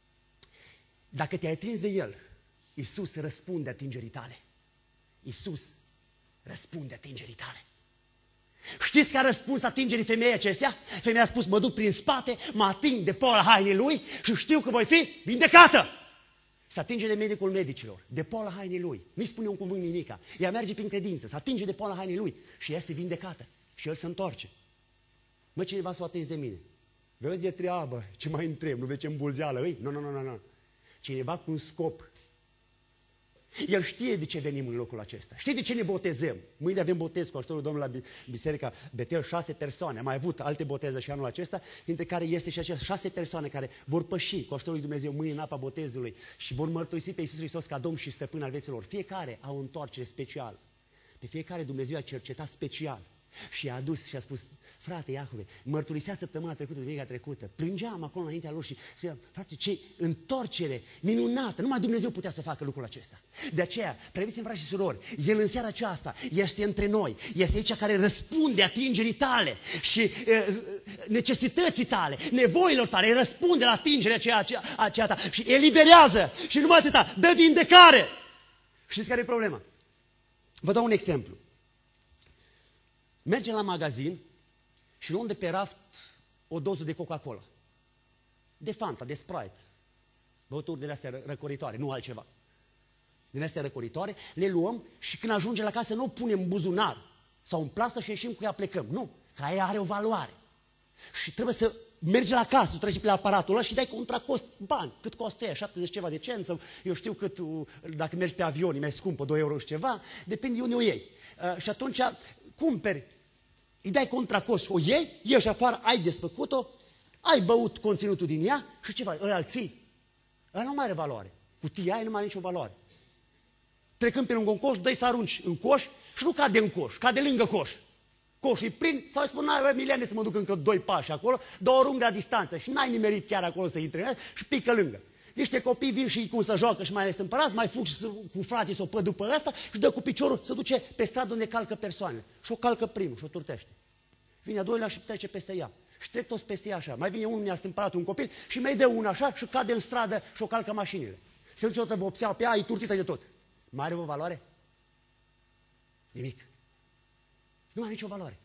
Speaker 2: Dacă te-ai atins de El, Iisus răspunde atingerii tale. Iisus răspunde atingerii tale. Știți că a răspuns atingerii femeii acestea? Femeia a spus, mă duc prin spate, mă ating de poala hainei lui și știu că voi fi vindecată. Se atinge de medicul medicilor, de poala hainei lui. Nu-i spune un cuvânt nimica. Ea merge prin credință, se atinge de poala hainei lui și ea este vindecată. Și el se întoarce. Mă, cineva s-a atins de mine. Vezi de treabă, ce mai întreb, nu vezi ce îmbulzeală îi? Nu, nu, nu, nu, nu. Cineva cu un scop. El știe de ce venim în locul acesta. Știe de ce ne botezăm. Mâine avem botez cu ajutorul Domnului la Biserica Betel, șase persoane. Am mai avut alte boteze și anul acesta, dintre care este și aceste șase persoane care vor păși cu ajutorul lui Dumnezeu mâine în apa botezului și vor mărturisi pe Iisus Hristos ca Domn și Stăpân al vieților. Fiecare a o întoarcere specială. Pe fiecare Dumnezeu a cercetat special. Și i-a adus și a spus, frate Iacove, mărturisea săptămâna trecută, duminica trecută, plângeam acolo înaintea lor și spunea, frate, ce întoarcere minunată, numai Dumnezeu putea să facă lucrul acesta. De aceea, previți frați și surori, El în seara aceasta este între noi, este aici care răspunde atingerii tale și uh, necesității tale, nevoilor tale, răspunde la atingerea aceea, aceea, aceea ta și eliberează și numai atâta, dă vindecare. Știți care e problema? Vă dau un exemplu. Mergem la magazin și luăm de pe raft o doză de Coca-Cola, de Fanta, de Sprite, băuturi de astea răcoritoare, nu altceva. Din astea răcoritoare, le luăm și când ajungem la casă nu o punem în buzunar sau în plasă și ieșim cu ea, plecăm. Nu, că aia are o valoare. Și trebuie să mergi la casă, să treci pe aparatul ăla și dai contracost bani. Cât costă ea? șaptezeci ceva de cenți sau eu știu cât, dacă mergi pe avion, e mai scumpă, doi euro și ceva, depinde unde o iei. Uh, și atunci cumperi, îi dai contracost, o iei, ieși afară, ai desfăcut-o, ai băut conținutul din ea și ceva, ăla îl ții. Ăla nu mai are valoare. Cutia aia nu mai are nicio valoare. Trecând pe lângă un coș, dai să arunci în coș și nu cade în coș, cade lângă coș. Coșul e plin, sau îi spun, n-ai milioane să mă duc încă doi pași acolo, dau o rungă la distanță și n-ai nimerit chiar acolo să intre și pică lângă. Niște copii vin și cum să joacă și mai ales împărați, mai fug cu frații să o pă după ăsta și dă cu piciorul, se duce pe stradă unde calcă persoanele. Și o calcă primul și o turtește. Vine a doilea și trece peste ea. Și trec toți peste ea așa. Mai vine unul, ne-a stâmpărat un copil și mai dă una așa și cade în stradă și o calcă mașinile. Se duce o dată vopsea pe ea, e turtită de tot. Mai are o valoare? Nimic. Nu are nicio valoare.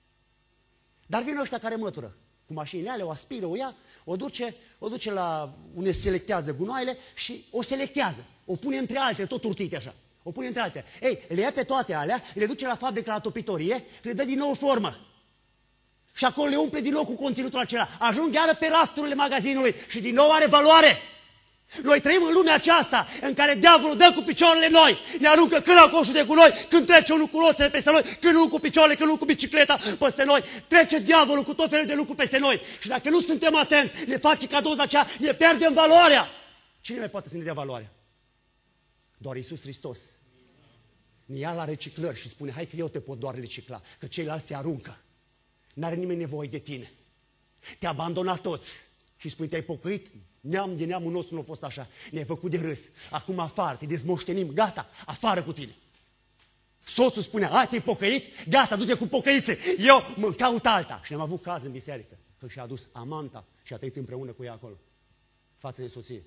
Speaker 2: Dar vin ăștia care mătură cu mașinile alea, o aspiră, o ia, o duce, o duce la unde selectează gunoaiele și o selectează. O pune între altele, tot urtite așa. O pune între altele. Ei, le ia pe toate alea, le duce la fabrică, la topitorie, le dă din nou formă. Și acolo le umple din nou cu conținutul acela. Ajung iară pe rafturile magazinului și din nou are valoare. Noi trăim în lumea aceasta în care diavolul dă cu picioarele noi, ne aruncă când la coșul de gunoi, când trece unul cu roțele peste noi, când unul cu picioarele, când unul cu bicicleta peste noi, trece diavolul cu tot felul de lucruri peste noi. Și dacă nu suntem atenți, ne face ca doza aceea, ne pierdem valoarea. Cine mai poate să ne dea valoarea? Doar Iisus Hristos. Ne ia la reciclări și spune, hai că eu te pot doar recicla, că ceilalți se aruncă. N-are nimeni nevoie de tine. Te-a abandonat toți. Și spui, te-ai pocăit? Neam de neamul nostru nu a fost așa. Ne-ai făcut de râs. Acum afară, te dezmoștenim, gata, afară cu tine. Soțul spunea, hai, te-ai pocăit? Gata, du-te cu pocăițe. Eu mă caut alta. Și ne-am avut caz în biserică. Că și-a adus amanta și a trăit împreună cu ea acolo. Față de soție.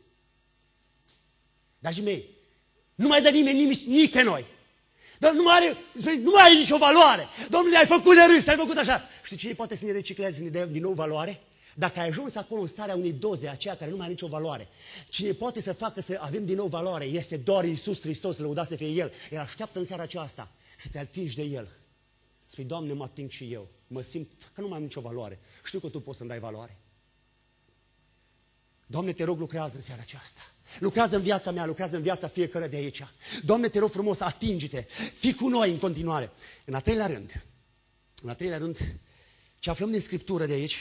Speaker 2: Dragii mei, nu mai dă nimeni nimic, nimic pe noi. Dar nu mai are, nu mai are nicio valoare. Domnule, ai făcut de râs, ai făcut așa. Știi cine poate să ne recicleze, să ne dea din nou valoare? Dacă ai ajuns acolo în starea unei doze, aceea care nu mai are nicio valoare, cine poate să facă să avem din nou valoare este doar Iisus Hristos, lăudat să fie El. El așteaptă în seara aceasta să te atingi de El. Spui, Doamne, mă ating și eu. Mă simt că nu mai am nicio valoare. Știu că Tu poți să-mi dai valoare. Doamne, te rog, lucrează în seara aceasta. Lucrează în viața mea, lucrează în viața fiecare de aici. Doamne, te rog frumos, atinge-te. Fii cu noi în continuare. În a treilea rând, în a treilea rând, ce aflăm din Scriptură de aici,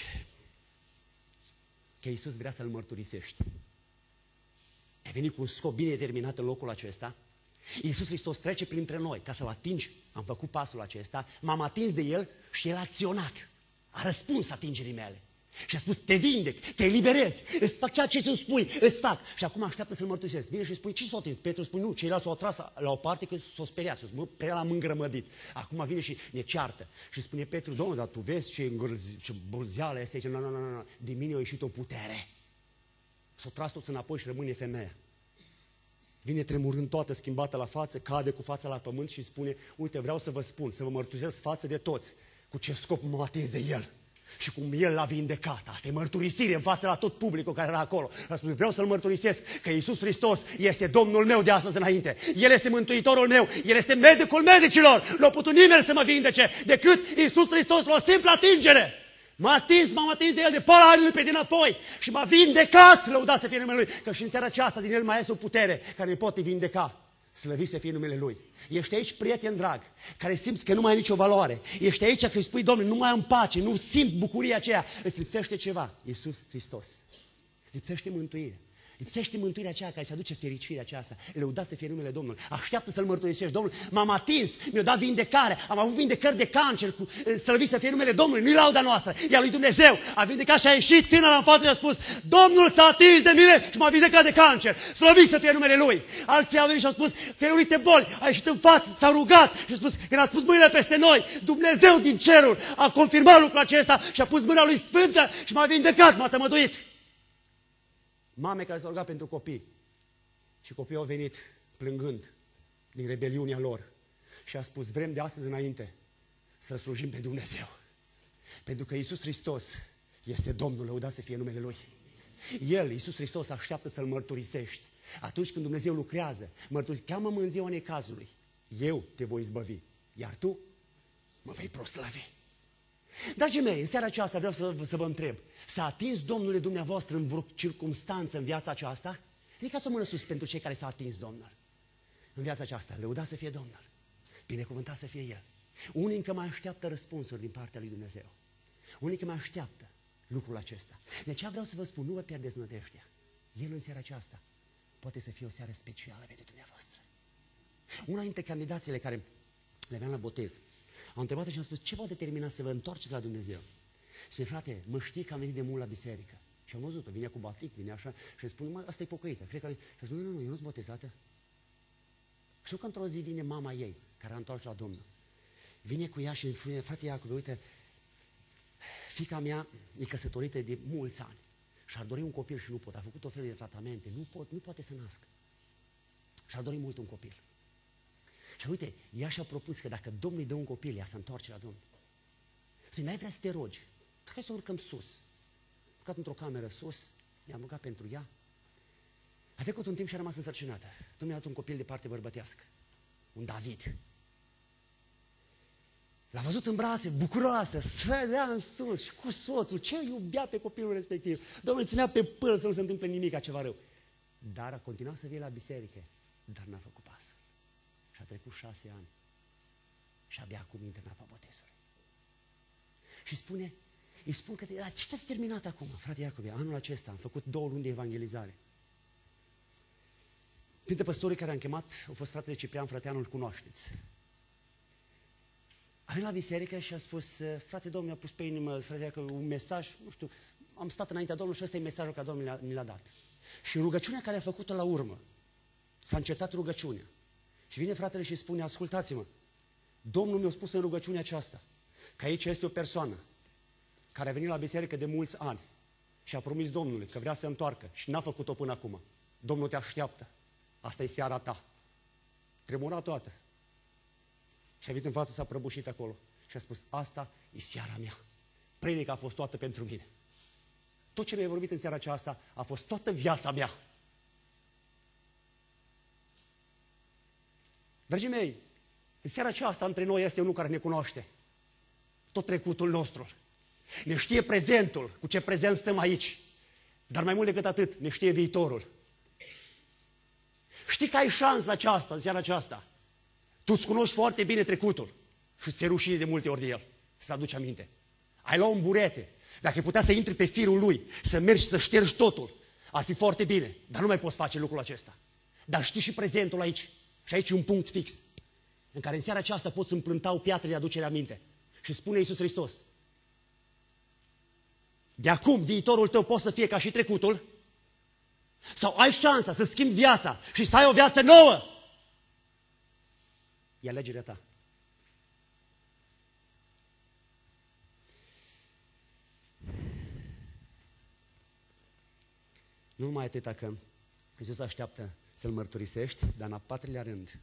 Speaker 2: că Iisus vrea să-L mărturisești. Ai venit cu un scop bine determinat în locul acesta. Iisus Hristos trece printre noi ca să-L atingi. Am făcut pasul acesta, m-am atins de El și El a acționat. A răspuns atingerii mele. Și a spus, te vindec, te eliberezi, îți fac ceea ce tu spui, îți fac. Și acum așteaptă să-L mărturisesc. Vine și spune, ce s-a atins? Petru spune, nu, ceilalți s-au atras la o parte că s-au speriat. Mă, pe el am îngrămădit. Acum vine și ne ceartă. Și spune Petru, Domnul, dar tu vezi ce, ce bârzeală este aici? Nu, nu, nu, nu, din mine a ieșit o putere. S-a tras toți înapoi și rămâne femeia. Vine tremurând toată, schimbată la față, cade cu fața la pământ și spune, uite, vreau să vă spun, să vă mărturisesc față de toți, cu ce scop m-am atins de El. Și cum El l-a vindecat. Asta e mărturisire în fața la tot publicul care era acolo. A spus, vreau să-L mărturisesc că Iisus Hristos este Domnul meu de astăzi înainte. El este Mântuitorul meu. El este medicul medicilor. Nu a putut nimeni să mă vindece decât Iisus Hristos la o simplă atingere. M-a atins, m-am atins de El de păr pe dinapoi și m-a vindecat. Lăudat să fie numele Lui. Că și în seara aceasta din El mai este o putere care ne poate vindeca. Slăvit să fie numele Lui. Ești aici, prieten drag, care simți că nu mai ai nicio valoare. Ești aici că îi spui, Doamne, nu mai am pace, nu simt bucuria aceea. Îți lipsește ceva. Iisus Hristos. Lipsește mântuire. Lipsește mântuirea aceea care se aduce fericirea aceasta. Lăudați să fie numele Domnului. Așteaptă să-L mărturisești. Domnul, m-am atins, mi-a dat vindecare, am avut vindecări de cancer, cu, slăvit să fie numele Domnului. Nu-i lauda noastră, e a lui Dumnezeu. A vindecat și a ieșit tânăra în față și a spus, Domnul s-a atins de mine și m-a vindecat de cancer. Slăvit să fie numele Lui. Alții au venit și au spus, fericite boli, a ieșit în față, s-a rugat și a spus, când a pus mâinile peste noi, Dumnezeu din cerul a confirmat lucrul acesta și a pus mâna Lui Sfântă și m-a vindecat, m-a tămăduit. Mame care s-au rugat pentru copii și copiii au venit plângând din rebeliunea lor și a spus, vrem de astăzi înainte să slujim pe Dumnezeu. Pentru că Iisus Hristos este Domnul, lăudat să fie numele Lui. El, Iisus Hristos, așteaptă să-L mărturisești. Atunci când Dumnezeu lucrează, mărturisește, cheamă-mă în ziua necazului. Eu te voi izbăvi, iar tu mă vei proslăvi. Dragii mei, în seara aceasta vreau să, să vă întreb, s-a atins Domnul dumneavoastră în vreo circumstanță în viața aceasta? Ridicați o mână sus pentru cei care s-a atins Domnul. În viața aceasta, lăudat să fie Domnul, binecuvântat să fie El. Unii încă mai așteaptă răspunsuri din partea lui Dumnezeu. Unii încă mai așteaptă lucrul acesta. De aceea vreau să vă spun, nu vă pierdeți nădejdea. El în seara aceasta poate să fie o seară specială pentru dumneavoastră. Una dintre candidațele care le aveam la botez, am întrebat-o și am spus, ce v-a determinat să vă întoarceți la Dumnezeu? Spune, frate, mă știi că am venit de mult la biserică. Și am văzut-o, vine cu batic, vine așa și îmi spune, mă, asta e pocăită. Cred că... Și am spus, nu, nu, nu, eu nu-s botezată. Știu că într-o zi vine mama ei, care a întors la Domnul. Vine cu ea și îmi spune, frate Iacob, uite, fiica mea e căsătorită de mulți ani și ar dori un copil și nu pot. A făcut o fel de tratamente, nu, pot, nu poate să nască. Și ar dori mult un copil. Și uite, ea și-a propus că dacă Domnul îi dă un copil, ea să întoarce la Domnul. Spune, n-ai vrea să te rogi? Hai să urcăm sus. Am urcat într-o cameră sus, mi-am rugat pentru ea. A trecut un timp și a rămas însărcinată. Domnul i-a dat un copil de parte bărbătească, un David. L-a văzut în brațe, bucuroasă, sărea în sus și cu soțul, ce iubea pe copilul respectiv. Domnul îl ținea pe pâl să nu se întâmple nimic ceva rău. Dar a continuat să vie la biserică, dar n-a făcut pasul. Și a trecut șase ani și abia acum intră în apa botezului. Și spune, îi spun că, dar ce te-a terminat acum? Frate Iacob, anul acesta am făcut două luni de evangelizare. Printre păstorii care am chemat, au fost fratele Ciprian Frăteanu, îl cunoașteți. A venit la biserică și a spus, frate Domnul mi-a pus pe inimă, frate Iacob, un mesaj, nu știu, am stat înaintea Domnului și ăsta e mesajul care Domnul mi l-a dat. Și rugăciunea care a făcut-o la urmă, s-a încetat rugăciunea. Și vine fratele și spune, ascultați-mă, Domnul mi-a spus în rugăciunea aceasta, că aici este o persoană care a venit la biserică de mulți ani și a promis Domnului că vrea să întoarcă și n-a făcut-o până acum. Domnul te așteaptă. Asta e seara ta. Tremura toată. Și a venit în față, s-a prăbușit acolo și a spus, asta e seara mea. Predica a fost toată pentru mine. Tot ce mi-ai vorbit în seara aceasta a fost toată viața mea. Dragii mei, în seara aceasta între noi este unul care ne cunoaște tot trecutul nostru. Ne știe prezentul, cu ce prezent stăm aici. Dar mai mult decât atât, ne știe viitorul. Știi că ai șansa aceasta, în seara aceasta. Tu îți cunoști foarte bine trecutul și ți-e rușine de multe ori de el, să aduci aminte. Ai luat un burete, dacă ai putea să intri pe firul lui, să mergi și să ștergi totul, ar fi foarte bine, dar nu mai poți face lucrul acesta. Dar știi și prezentul aici. Și aici e un punct fix, în care în seara aceasta poți împlânta o piatră de aducere aminte. Și spune Iisus Hristos, de acum viitorul tău poate să fie ca și trecutul, sau ai șansa să schimbi viața și să ai o viață nouă. E alegerea ta. Nu numai atâta că Iisus așteaptă să-L mărturisești, dar în a patrulea rând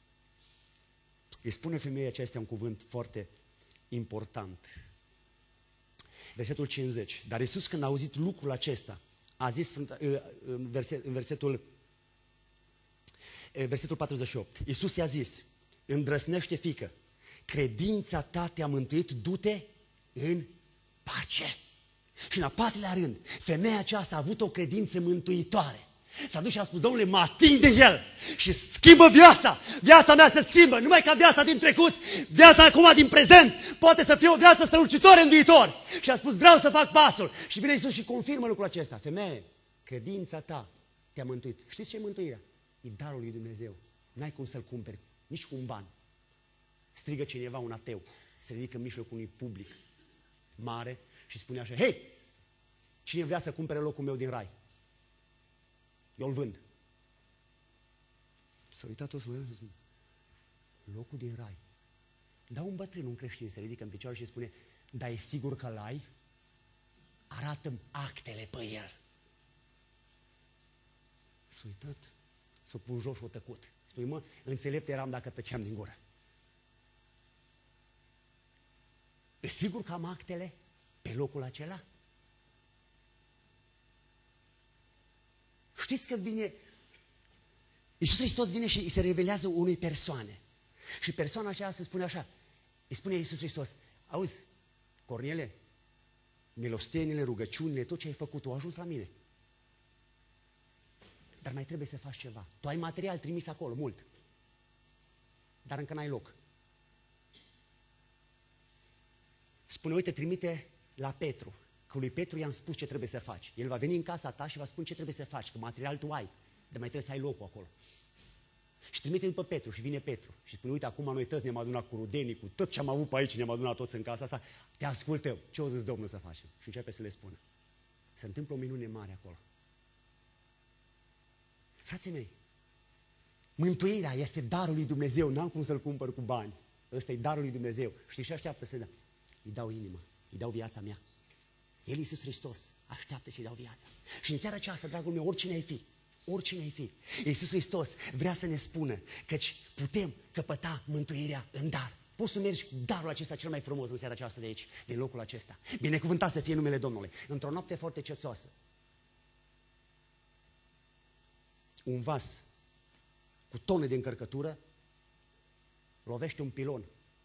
Speaker 2: îi spune femeii acestea un cuvânt foarte important. Versetul cincizeci. Dar Iisus, când a auzit lucrul acesta, a zis în, verset, în versetul, versetul patruzeci și opt, Iisus i-a zis, îndrăsnește, fiică, credința ta te-a mântuit, du-te în pace. Și în a patrulea rând, femeia aceasta a avut o credință mântuitoare. S-a dus și a spus, Domnule, mă ating de El și schimbă viața. Viața mea se schimbă, numai ca viața din trecut, viața acum din prezent poate să fie o viață strălucitoare în viitor. Și a spus, vreau să fac pasul. Și vine Iisus și confirmă lucrul acesta. Femeie, credința ta te-a mântuit. Știți ce e mântuirea? E darul lui Dumnezeu. N-ai cum să-l cumperi, nici cu un ban. Strigă cineva, un ateu, se ridică în mijlocul unui public mare și spune așa: hei, cine vrea să cumpere locul meu din rai? Eu îl vând. S-a uitat toți și spune: locul din rai. Dar un bătrân, un creștin, se ridică în picioare și spune: dar e sigur că l-ai? Arată-mi actele pe el. S-a uitat, s-a pus jos și a tăcut. Spune: mă, înțelept eram dacă tăceam din gură. E sigur că am actele pe locul acela? Știți că vine, Iisus Hristos vine și îi se revelează unei persoane. Și persoana aceea se spune așa, îi spune Iisus Hristos: auzi, Cornele, milostenile, rugăciunile, tot ce ai făcut, tu a ajuns la mine. Dar mai trebuie să faci ceva. Tu ai material trimis acolo, mult. Dar încă n-ai loc. Spune: uite, trimite la Petru, că lui Petru i-am spus ce trebuie să faci. El va veni în casa ta și va spune ce trebuie să faci, că material tu ai, dar mai trebuie să ai locul acolo. Și trimite după Petru și vine Petru și spune: uite, acum noi toți ne-am adunat cu rudenii, cu tot ce am avut pe aici, ne-am adunat toți în casa asta, te ascultăm. Ce o zis Domnul să facem? Și începe să le spună. Se întâmplă o minune mare acolo. Frații mei, mântuirea este darul lui Dumnezeu, n-am cum să-l cumpăr cu bani. Ăsta e darul lui Dumnezeu. Știi ce așteaptă să dea? Îi dau inima, îi dau viața mea. El, Iisus Hristos, așteaptă să-i dau viața. Și în seara aceasta, dragul meu, oricine ai fi, oricine ai fi, Iisus Hristos vrea să ne spună căci putem căpăta mântuirea în dar. Poți să mergi cu darul acesta cel mai frumos în seara aceasta de aici, din locul acesta. Binecuvântat să fie numele Domnului. Într-o noapte foarte cețoasă, un vas cu tone de încărcătură lovește un pilon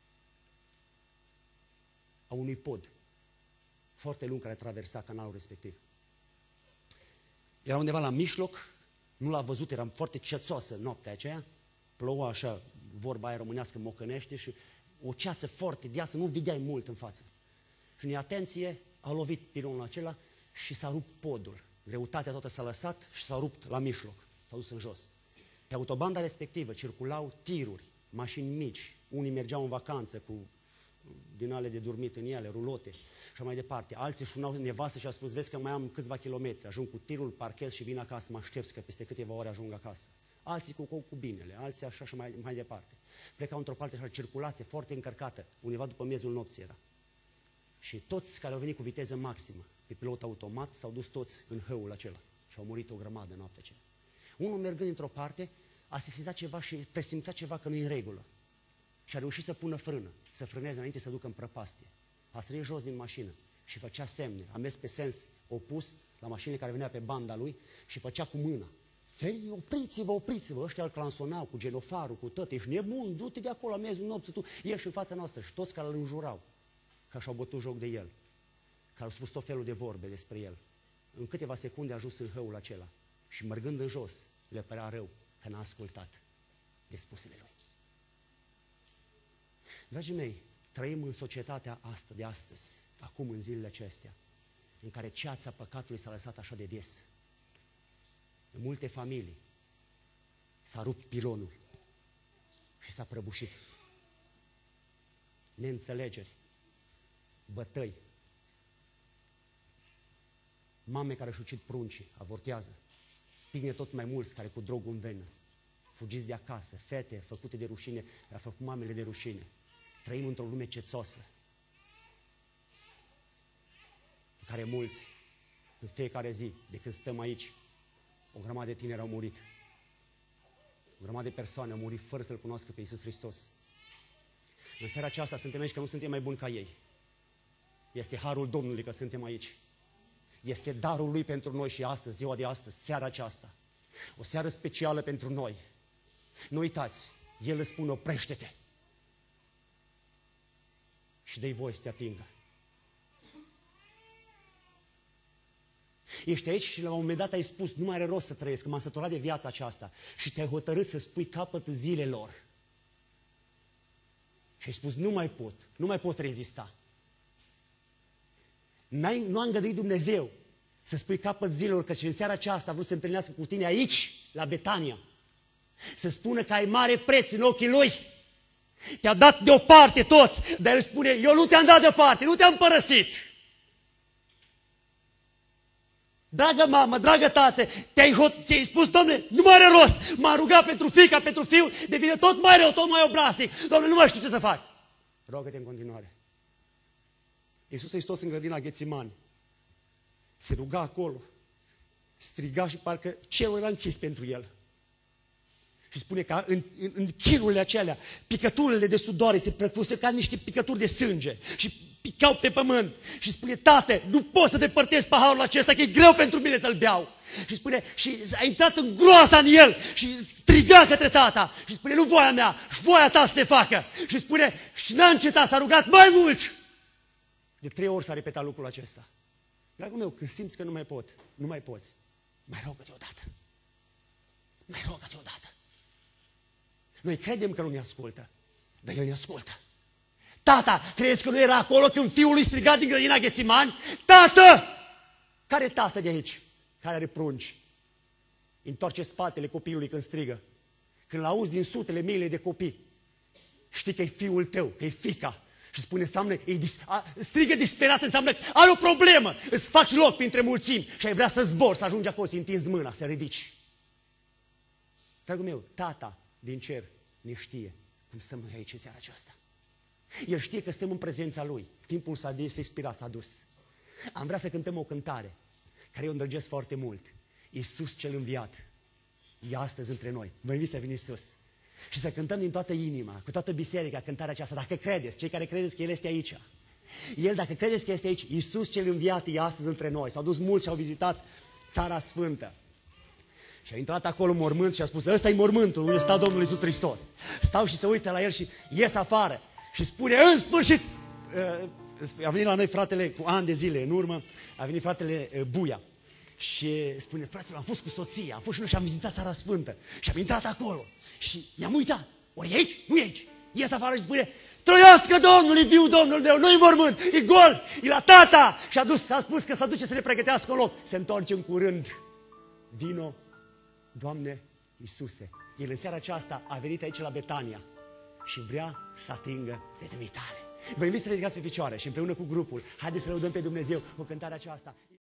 Speaker 2: a unui pod foarte lung care traversa canalul respectiv. Era undeva la mijloc, nu l-a văzut, era foarte cețoasă noaptea aceea, ploua așa, vorba aia românească, mocănește și o ceață foarte deasă, nu vedeai mult în față. Și în atenție a lovit pilonul acela și s-a rupt podul. Greutatea toată s-a lăsat și s-a rupt la mijloc, s-a dus în jos. Pe autobanda respectivă circulau tiruri, mașini mici, unii mergeau în vacanță cu din ale de dormit în ele, rulote și mai departe. Alții șunau nevastă și a spus: vezi că mai am câțiva kilometri, ajung cu tirul, parchez și vin acasă, mă aștepți că peste câteva ore ajung acasă. Alții cu cu binele, alții așa și mai, mai departe. Plecau într-o parte așa, circulație foarte încărcată, undeva după miezul nopții era. Și toți care au venit cu viteză maximă, pe pilot automat, s-au dus toți în hăul acela și au murit o grămadă noaptea aceea. Unul mergând într-o parte, a sesizat ceva și presimțea ceva că nu e în regulă. Și a reușit să pună frână, să frâneze înainte să ducă în prăpastie. A sărit jos din mașină și făcea semne. A mers pe sens opus la mașinile care venea pe banda lui și făcea cu mâna: fei, opriți-vă, opriți-vă, ăștia îl clansonau cu genofarul, cu tot, ești nebun, du-te de acolo la miezul nopții, tu ieși în fața noastră. Și toți care îl înjurau, că și-au bătut joc de el, care au spus tot felul de vorbe despre el, în câteva secunde a ajuns în hăul acela și mergând în jos, le părea rău că n-a ascultat de spusele lui. Dragii mei, trăim în societatea asta de astăzi, acum în zilele acestea, în care ceața păcatului s-a lăsat așa de des. În multe familii s-a rupt pilonul și s-a prăbușit. Neînțelegeri, bătăi, mame care își ucid pruncii, avortează, tineri tot mai mulți care cu drogul în venă, fugiți de acasă, fete făcute de rușine, le-a făcut mamele de rușine. Trăim într-o lume cețoasă, în care mulți, în fiecare zi, de când stăm aici, o grămadă de tineri au murit. O grămadă de persoane au murit fără să-L cunoască pe Iisus Hristos. În seara aceasta suntem aici că nu suntem mai buni ca ei. Este harul Domnului că suntem aici. Este darul Lui pentru noi și astăzi, ziua de astăzi, seara aceasta. O seară specială pentru noi. Nu uitați, El îți spune: oprește-te și dă-i voie să te atingă. Ești aici și la un moment dat ai spus: nu mai are rost să trăiesc, că m-am săturat de viața aceasta. Și te-ai hotărât să spui capăt zilelor. Și ai spus: nu mai pot, nu mai pot rezista. N-ai, nu a îngăduit Dumnezeu să spui capăt zilelor, că și în seara aceasta a vrut să se întâlnească cu tine aici, la Betania. Să spună că ai mare preț în ochii Lui. Te-a dat deoparte toți, dar El spune, eu nu te-am dat deoparte, nu te-am părăsit. Dragă mamă, dragă tată, te-ai, hot- ți-ai spus, Dom'le, nu mai are rost, m-am rugat pentru fiica, pentru fiul, devine tot mai rău, tot mai obraznic. Dom'le, nu mai știu ce să fac. Rogă-te în continuare. Iisus Hristos în grădina Ghețimani se ruga acolo, striga și parcă cerul era închis pentru el. Și spune că în, în, în chinurile acelea, picăturile de sudoare se prefuse ca niște picături de sânge și picau pe pământ. Și spune, Tată, nu pot să depărtez paharul acesta, că e greu pentru mine să-l beau. Și spune, și a intrat în groasa în el și striga către tata. Și spune, nu voia mea, și voia ta să se facă. Și spune, și n-a încetat, s-a rugat mai mult. De trei ori s-a repetat lucrul acesta. Dragul meu, când simți că nu mai pot, nu mai poți, mai rogă-te odată. Mai rogă-te odată. Noi credem că nu ne ascultă, dar El ne ascultă. Tata, crezi că nu era acolo când fiul lui striga din grădina Ghețimani? Tată! Care tată de aici? Care are prunci? Întoarce spatele copilului când strigă. Când l-auzi din sutele miile de copii, știi că e fiul tău, că e fiica. Și spune, înseamnă, e dis, a, strigă disperat, înseamnă că are o problemă. Îți faci loc printre mulțimi și ai vrea să zbori, să ajungi acolo, să întinzi mâna, să ridici. Dragul meu, tata din cer ne știe cum stăm noi aici în seara aceasta. El știe că stăm în prezența Lui. Timpul s-a expirat, s-a dus. Am vrea să cântăm o cântare care eu îndrăgesc foarte mult. Iisus cel înviat e astăzi între noi. Vă invit să veniți sus și să cântăm din toată inima, cu toată biserica, cântarea aceasta. Dacă credeți, cei care credeți că El este aici. El, dacă credeți că este aici, Iisus cel înviat e astăzi între noi. S-au dus mulți și au vizitat Țara Sfântă. Și a intrat acolo în mormânt și a spus, ăsta e mormântul unde stă Domnul Iisus Hristos. Stau și se uită la el și ies afară și spune, în sfârșit, a venit la noi fratele cu ani de zile în urmă, a venit fratele Buia și spune, fraților, am fost cu soția, am fost și noi și am vizitat Țara Sfântă și am intrat acolo și ne-am uitat, ori e aici? Nu e aici. Ies afară și spune, trăiască Domnul, e viu Domnul meu, nu-i mormânt, e gol, e la tata. Și a, dus, a spus că s-a duce să ne pregătească un loc. Se întoarce în curând. Vino, Doamne Iisuse. El în seara aceasta a venit aici la Betania și vrea să atingă de dumitale. Vă invit să ridicați pe picioare și împreună cu grupul, haideți să lăudăm pe Dumnezeu cu cântarea aceasta.